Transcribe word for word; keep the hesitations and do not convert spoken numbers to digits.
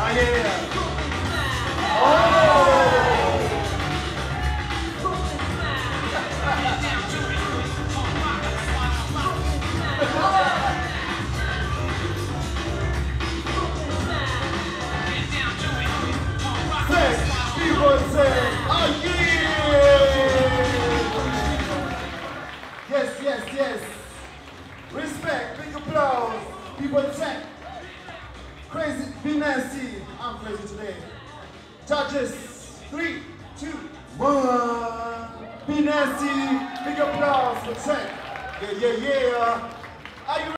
yeah. Oh! People say, oh yeah! Yes, yes, yes. Respect, big applause. People check. Crazy, be nasty. I'm crazy today. Judges, three, two, one. Be nasty, big applause for check. Yeah, yeah, yeah. Are you